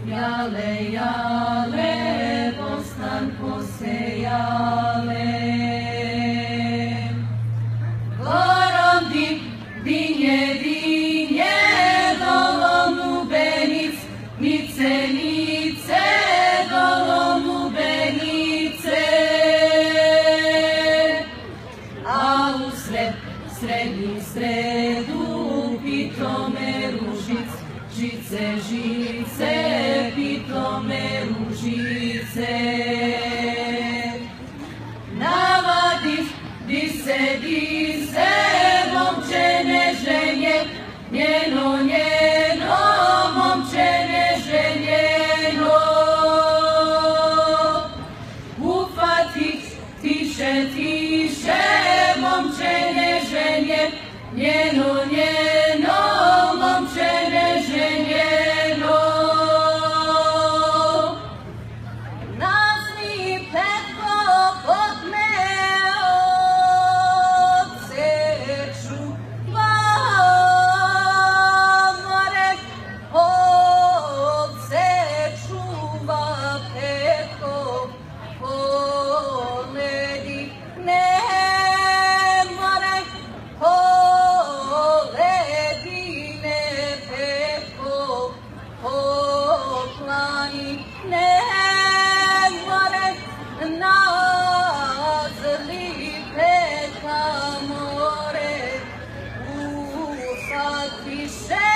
jale, jale, bostan posejale. Gorom dinje, dinje, dolom lubenic, nice, nice, dolom lubenice. A u srednji sredu pitome ružic, žice, žice, pitome ružice. Navadiš, di se, momče neženje, njeno, njeno, momče neženjeno. Ufatiš, tiše, tiše, momče neženje, njeno, njeno, momče neženjeno. Nazni petko potme odseču, more odseču, petko poledi, ne more poledine, petko poklani, ne more nazli, petka more, sad više